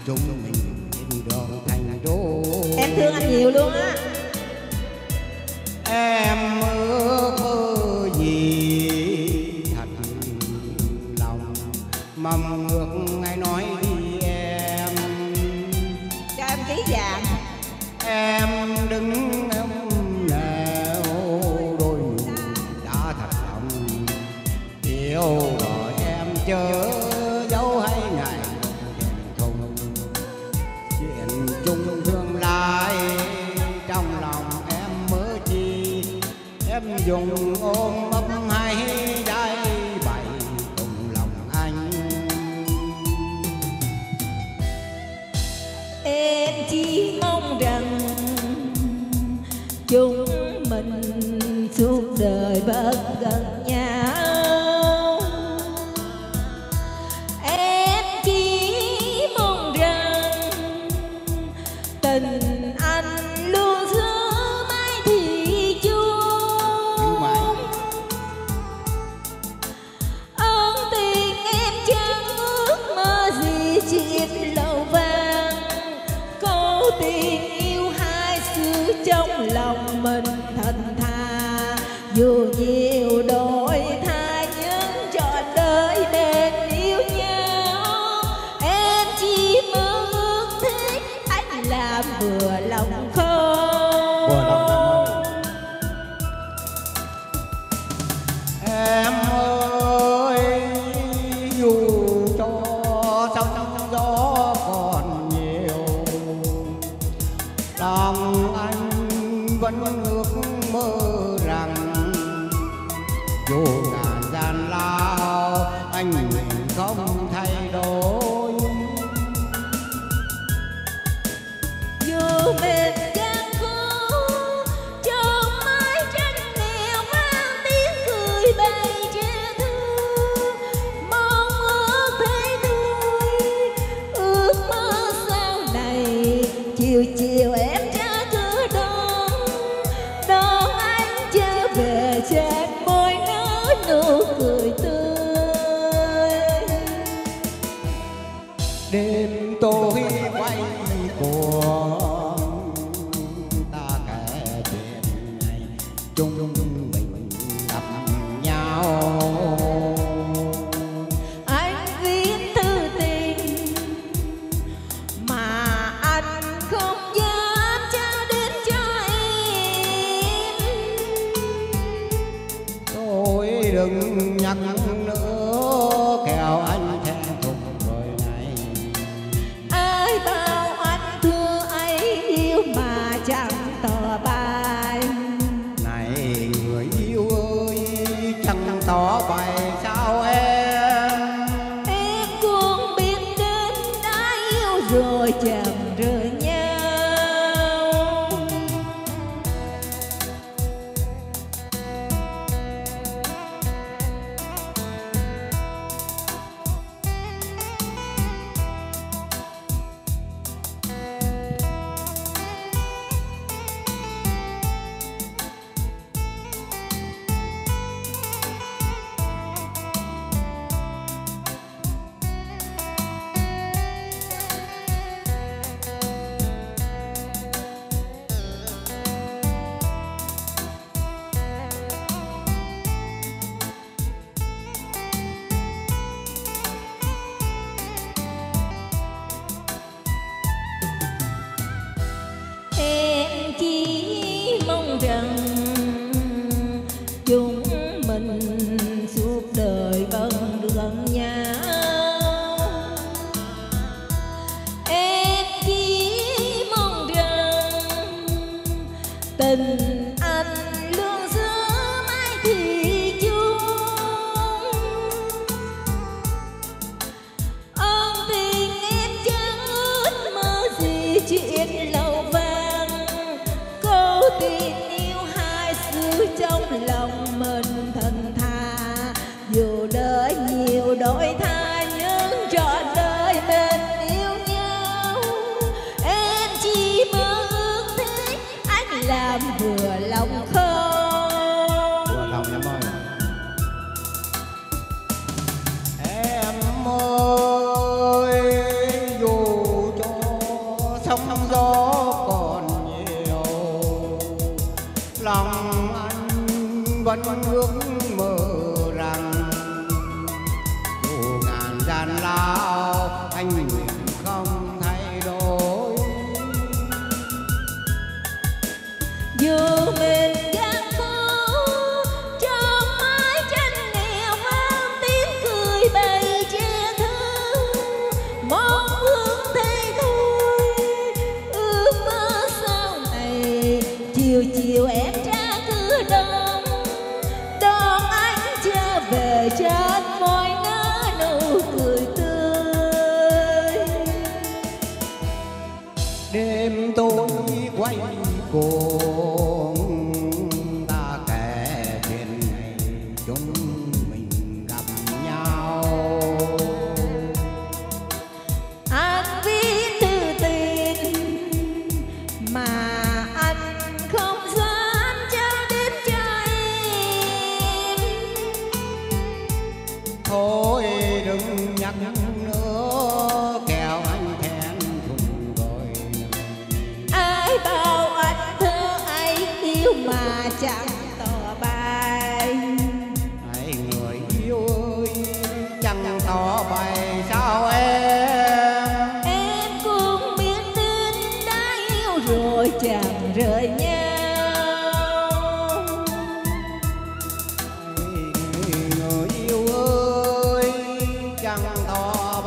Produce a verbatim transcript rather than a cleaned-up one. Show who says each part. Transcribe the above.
Speaker 1: chúng mình trên đường thành đô.
Speaker 2: Em thương anh nhiều luôn á.
Speaker 1: Em ước mơ gì thật lòng, mong ước ngày nói đi em.
Speaker 2: Cho em ký vàng.
Speaker 1: Em đứng em nẻo đôi mình đã thật lòng yêu rồi em chớ dấu hay ngày thùng chuyện chung tương lai trong lòng em mơ chi. Em dùng ôm ấp hay đai bày cùng lòng anh.
Speaker 2: Em chỉ mong rằng chúng mình suốt đời bên gần nhau. Em chỉ mong rằng tình anh luôn giữ mãi thì chung. Ơn tình em chẳng ước mơ gì chuyện lâu vàng. Câu tình yêu hai xứ trong lòng mình thành tha. Dù nhiều đổi thay nhưng trọn đời bên yêu nhau. Em chỉ mơ ước thế anh làm vừa lòng không.
Speaker 1: Em ơi dù cho sóng gió còn nhiều, lòng anh vẫn ước mơ rằng dù ngàn gian lao anh không thay đổi.
Speaker 2: Dù mình gian khó trong mái tranh nghèo mang tiếng cười bày trẻ thơ. Mong ước thế thôi, ước mơ sau này chiều chiều em ra cửa đón. Đón anh trở về trên môi nở nụ cười tươi.
Speaker 1: Đêm tôi quay cuồng ta kể chuyện này chúng mình gặp nhau.
Speaker 2: Anh viết thư tình mà anh không dám trao đến cho em.
Speaker 1: Thôi đừng nhắc nữa kẻo anh thẹn thùng rồi này.
Speaker 2: Ai bảo anh thương ấy yêu mà chẳng tỏ bài.
Speaker 1: Này người yêu ơi chẳng tỏ bày sao em.
Speaker 2: Em cũng biết đến đã yêu rồi chẳng rời nhau. Em chỉ mong rằng chúng mình suốt đời vẫn được gần nhau. Em chỉ mong rằng tình anh luôn giữ mãi thì chung. Ơn tình em chẳng ước mơ gì chuyện lâu vàng. Câu tình yêu hai xứ trong lòng mình thành tha. Dù đời nhiều đổi thay nhưng trọn đời bên yêu nhau. Em chỉ mơ ước thế anh làm vừa
Speaker 1: sóng gió còn nhiều, lòng anh vẫn ước mơ rằng dù ngàn gian lao anh nguyện không thay đổi.
Speaker 2: Dù mình gian khó trong mái tranh nghèo mang tiếng cười bày che thơ, mong ước thế thôi ước mơ sau này. Chiều chiều em ra cửa đón đón anh trở về trên môi nở nụ cười tươi.
Speaker 1: Đêm tối quay cuồng ta kể chuyện ngày chúng mình gặp nhau.
Speaker 2: Anh viết thư tình mà anh không dám trao đến cho em.
Speaker 1: Thôi đừng nhắc nữa kẻo anh thẹn thùng rồi.
Speaker 2: Ai bảo anh thơ ấy yêu mà chẳng tỏ bài.
Speaker 1: Hãy người yêu ơi chẳng tỏ bày sao em.
Speaker 2: Em cũng biết tin đã yêu rồi chẳng rời nhau.
Speaker 1: Người yêu ơi chẳng tỏ